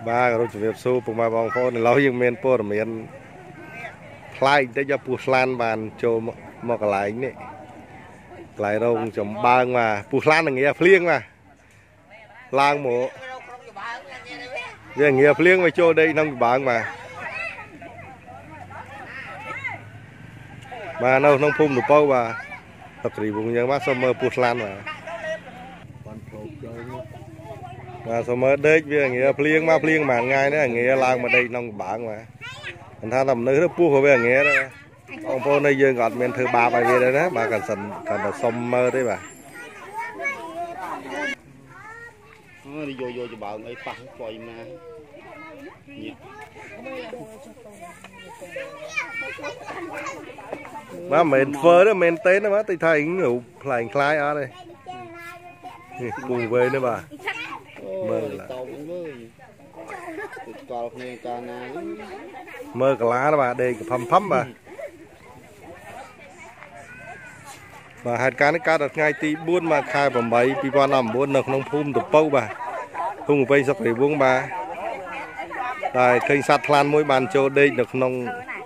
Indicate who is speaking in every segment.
Speaker 1: ba rồi chụp đẹp số cùng ba bong phô này lâu nhưng men phô là men play tới cho pu slan bàn cho một cái lại này lại đâu chấm ba mà pu slan là nghe phliêng mà lang mộ giờ nghe phliêng mà cho đây năm bạn mà đâu nông phun được bao mà tập thì vùng nhân mát summer pu slan mà summer đấy bây giờ nghe phliêng mà ngay nữa nghe lang mà đây nông bạn mà anh ta làm nơi nó pu của bây giờ nghe đó ông phô này dương gọt men thứ ba bài về đây đó bà cần là summer đấy bà
Speaker 2: đi vô cho bà ấy phăng quay
Speaker 1: mà men phơ đó men té nó má tôi thấy ngủ lại khai ở đây cùng về nữa bà mơ là mơ cả lá đó bà đây phăm bà hạt cá nó cá đặt ngay tí buôn mà khai vào mấy pi qua làm buôn được nông phun được bao bà không phải sắp để buông bà tại kênh sạt lan mỗi bàn cho đây được nông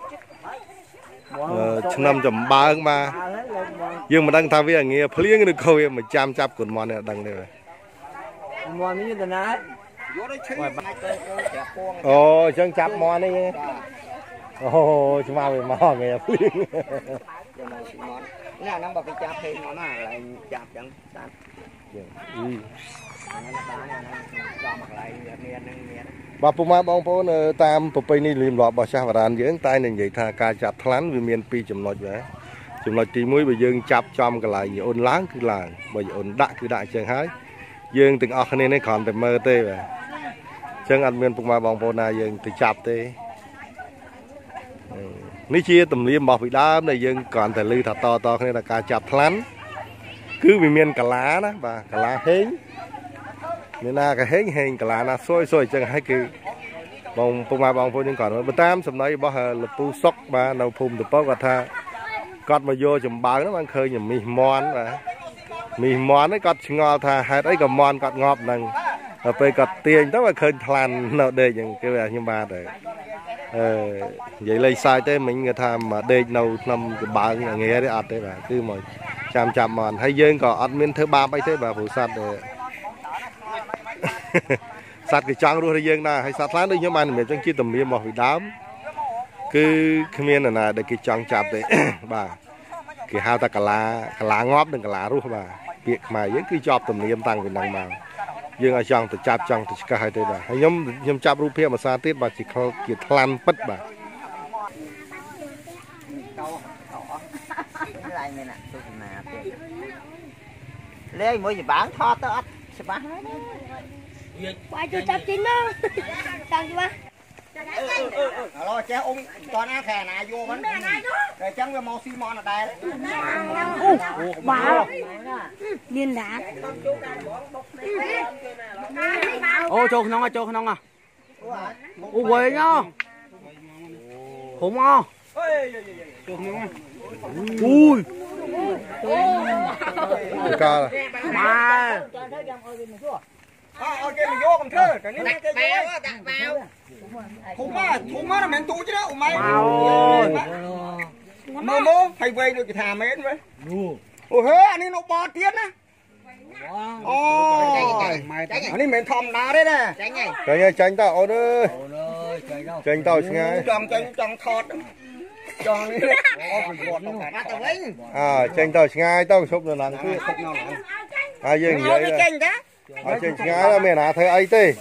Speaker 1: năm chấm ba hơn mà nhưng mà đang tham với nghe phliêng được khôi mà chăm chắp cuốn mòn này đằng đây rồi
Speaker 3: mòn như thế nào
Speaker 1: ồ chân chắp mòn đi ồ chúng ta về mòn nghe phliêng
Speaker 3: nè nó bảo cái chắp thêm nó lại chắp chẳng sát
Speaker 1: bà phụ ma bong phố tam phụ pay ni liềm lọt bà sa và đàn dưỡng tay này vậy tha ca chặt thán vì miền pi chùm lọt vậy chùm lọt tí mũi bây giờ chắp chom cái lại ôn láng cứ là bây giờ ôn đại cứ đại chân hái dương từng ở nên còn phải mơ tê vậy chân ăn miền phụ ma bong phố này dương từ chắp tê ní chia tầm liềm bọc bị đá này dương còn phải lư thật to nên là ca chặt thán cứ vì miền cả lá đó và cả lá hến nên là cái hến cả lá là xôi chân hai cứ bông phụ ma bong phố nhưng còn bữa tam sầm nói bao giờ là pu sóc ba nấu phum được bao gạt tha cọt mà vô chùm bán nó ăn khơi nhầm mì món ấy cọt ngọt tha hai đấy còn món cọt ngọt nằng ở đây cọt tiền đó mà khơi thàn nấu đây những cái này nhưng mà để vậy lấy sai thế mình người ta mà đây nấu năm cái bán nghe đấy ăn đấy bà cứ mà chạm mòn hay dương có ăn miếng thứ ba bay thế bà phụ sát để sát cái trăng luôn hay dương na hay sát láng đi nhưng mà mình chẳng chỉ tầm miếng mà bị đám cứ miếng này là để cái trăng chạm đấy bà cái hao ta cả lá ngóp đừng cả lá luôn bà việc mà với cứ chọp tầm miếng tăng về năng màu dương ở trăng từ chạm trăng từ cả hai đây bà hay nhóm chạm rùa phía mà xa tiết bà chỉ có kiểu lan bất bà
Speaker 3: lấy mỗi gì bán tho tới ắt sẽ bán
Speaker 4: quay cho chắp chín đó sao chứ ba
Speaker 3: alo cha ông toàn ăn khè này vô bánh rồi chẳng với màu xi mòn ở đây
Speaker 4: bảo điên đá
Speaker 5: ô cho không à ô quê nhá khủng không ui
Speaker 1: ca là
Speaker 5: mà
Speaker 3: ok mình vô còn thơ cái này cái bao thùng á là mình tu chứ đó mày mơ phải về được cái thà mến vậy ủa hế anh ấy nó bò tiền á anh ấy mình thòm đá đấy nè
Speaker 1: tránh tao ôi ơi tránh tao ngay
Speaker 3: trong thọt
Speaker 1: tranh tao ngay tao sụp rồi làm cái ai dương vậy ở trên ngay là mẹ nào thấy ai tê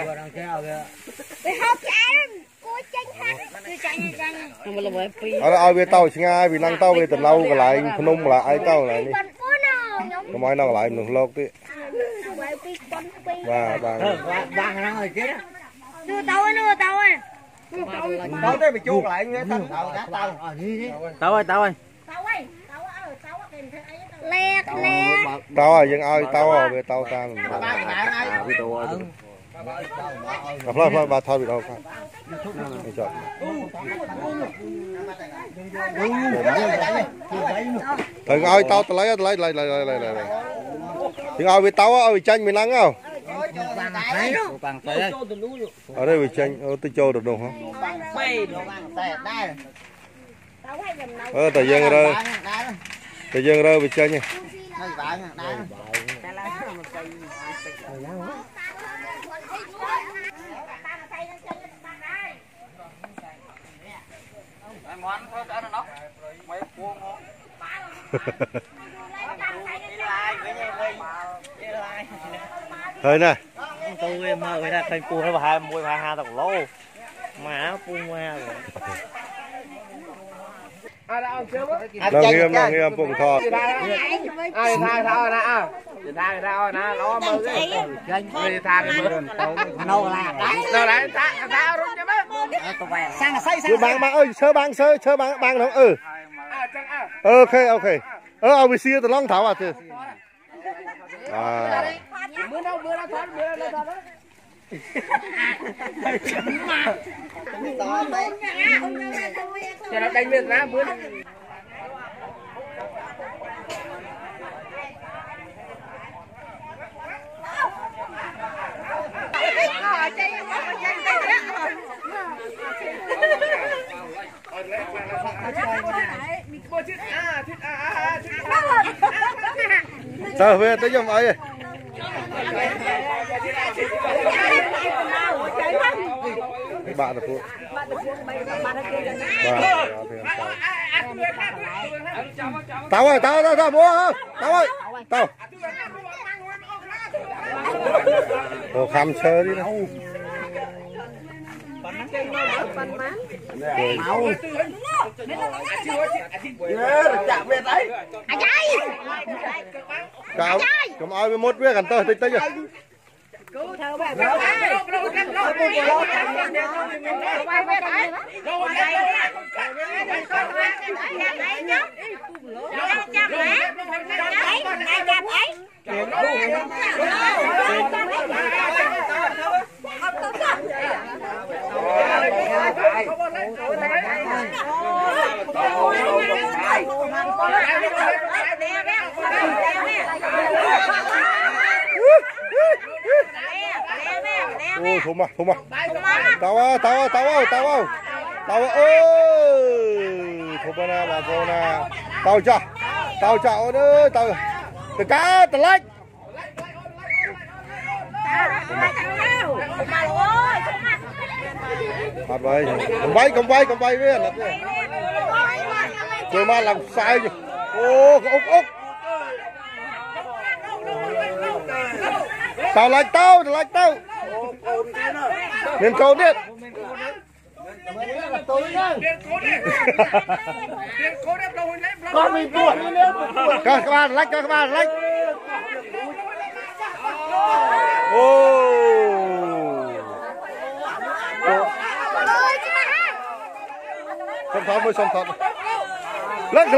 Speaker 1: ở về tàu ngay vì năng tàu về từ lâu lại nung là ai tàu lại đi có mấy nào lại mình lột đi và
Speaker 4: đưa tàu ơi
Speaker 3: tao đây bị chuột lại nghe tao
Speaker 5: ơi
Speaker 4: lẹ
Speaker 1: tao à dân ơi tao à về tao ta thôi bà thôi bị đâu không thằng ơi tao lấy thì ơi về tao ơi tranh mình ăn không ở đây bị tranh tôi cho được đâu hả tại dân rơi bị tranh nha thôi nè
Speaker 5: tôi mơ người ta thành cua nó vào mùi hai tầng lô mà phun hoa rồi
Speaker 1: đang nghiêm bụng thọ sơ bang nó ok ao bị xia từ long thảo à chứ
Speaker 5: cho nó đánh miệng ra bữa
Speaker 1: sao về tới trong ấy bạn là phụ tao ơi tao bố tao ơi tao đồ khăm sơ đi nào cậu cầm ai với một biết gần tới tới chưa ôi thùng mà tao ơi thùng nè bà cô nè tao chào nữa tao từ cá từ lách mặt vậy cầm bay với là rồi mà làm sai chứ ô ốc tao lách tao miền câu biết
Speaker 5: con bị buồn
Speaker 1: các bạn lách ô xong thoát lách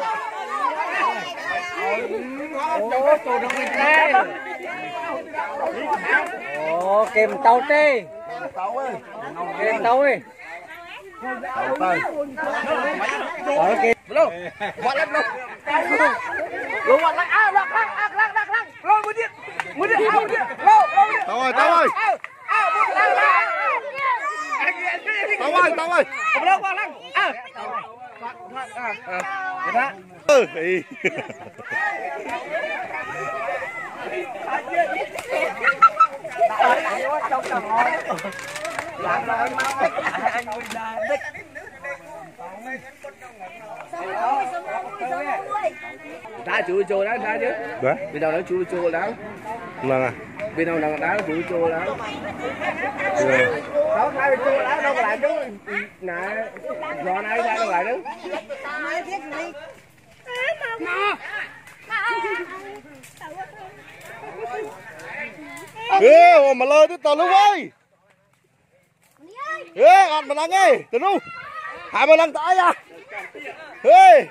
Speaker 5: ồ kèm tàu tê kèm tàu ấy luôn quạt lách luôn quạt lách lắc lôi mới điện tao ơi
Speaker 1: tao ơi
Speaker 5: đã chú chô đó ra chứ bên đầu nó chú chô đó
Speaker 1: là
Speaker 5: bên đầu nó đá chú chô đó đó hai chô đó đâu lại chứ nè giò này ra đâu lại chứ
Speaker 1: ê mà lơ tới tao lúc ơi ê ăn mà lăng ơi từ lúc hai mà lăng tay à ê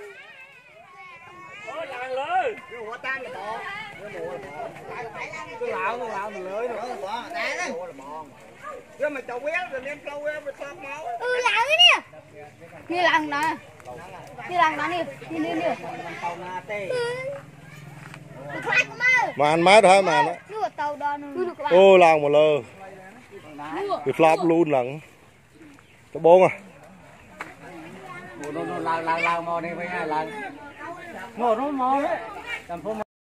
Speaker 4: như lần nè như lần nè nè
Speaker 1: mà ăn mát thôi mà nó ô lòng một lơ cái flop luôn lận cái bốn à
Speaker 5: lao mò đi với hai lần ngồi nó mò đấy